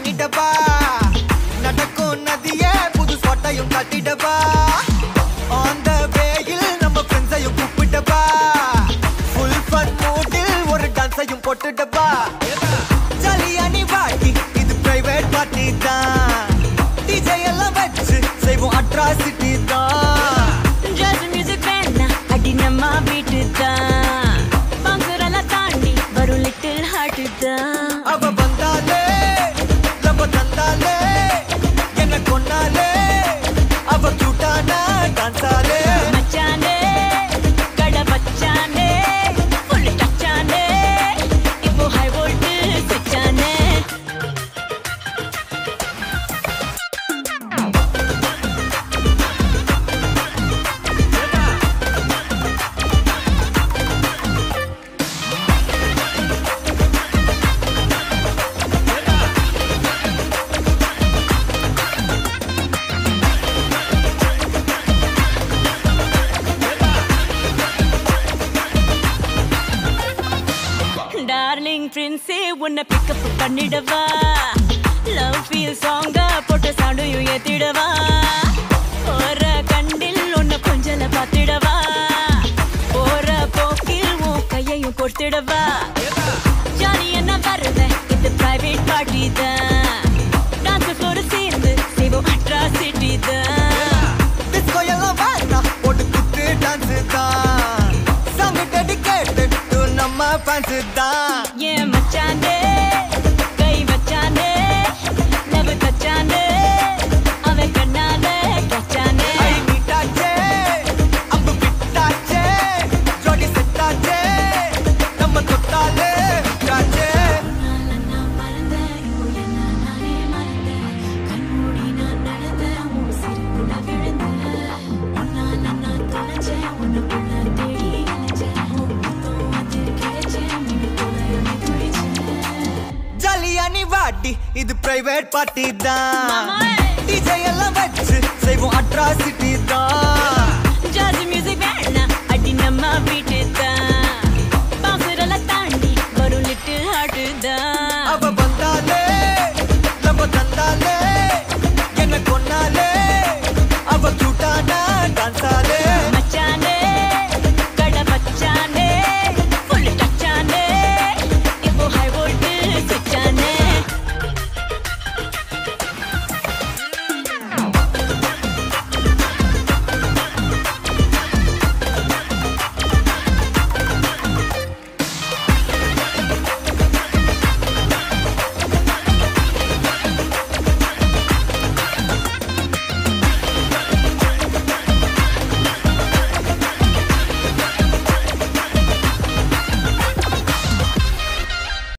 பண்ணிடவா நடக்கும் நதியே புது சொட்டையும் கட்டிடவா ஆன் த வேயில் நம்ம ஃப்ரெண்ட்ஸையும் கூப்பிடவா ஃபுல் ஃபன் மூடில் ஒரு டான்ஸையும் போட்டுடவா ஜாலியா நீ வாடி இது பிரைவேட் பார்ட்டி தான் டிஜே எல்லாம் வச்சு செய்வோம் அட்ராசிட்டி தான் ஜாஸ் மியூசிக் வேணா அடி நம்ம வீட்டு தான் பங்குரெல்லாம் தாண்டி வரும் லிட்டில் ஹார்ட் தான் அவ வந்தாலே நம்ம தந்தாலே என்ன கொண்டாலே அவ கியூட்டானா டான்ஸாலே மச்சானே கட பச்சானே ஃபுல் டச்சானே இப்போ ஹை வோல்ட் ஸ்விட்சானே டார்லிங் பிரின்ஸே உன்னை பிக்கப் பண்ணிடவா லவ் ஃபீல் சாங்கா போட்ட சவுண்டையும் ஏத்திடவா போற கண்டில் உன்னை கொஞ்சல பார்த்திடவா போற போக்கில் உன் கையையும் கொடுத்திடவா ஜாலி என்ன வருவேன் இது பிரைவேட் பார்ட்டி தான் டான்ஸ் ஃப்ளோர் சேர்ந்து செய்வோம் அட்ராசிட்டி தான் டிஸ்கோ எல்லாம் வேணா போட்டு குத்து டான்ஸ் தான் சாங் டெடிகேட்டட் டு நம்ம ஃபேன்ஸ் தான் ஏன் மச்சானே கை வச்சானே லவ் தச்சானே அவன் கண்ணால கச்சானே ஐ மீட்டாச்சே அம்பு பிட்டாச்சே ஜோடி செட்டாச்சே நம்ம தொட்டாலே காச்சே நான் மறந்தேன் இப்போ என்ன நானே மறந்தேன் கண்மூடி நான் நடந்தேன் உன் சிரிப்புல விழுந்தேன் உன்னால நான் தொலைச்சேன் உன்னுக்குள்ள தேடி அலைச்சேன் உன் முத்தம் அது கிடைச்சேன் மின்னுக்குள்ள துடிச்சேன் ஜாலியா நீ வாடி இது பிரைவேட் பார்ட்டி தான் மாமா டிஜே எல்லாம் வச்சு செய்வோம் அட்ராசிட்டி தான் ஜாஸ் மியூசிக் வேணா அடி நம்ம வீட்டு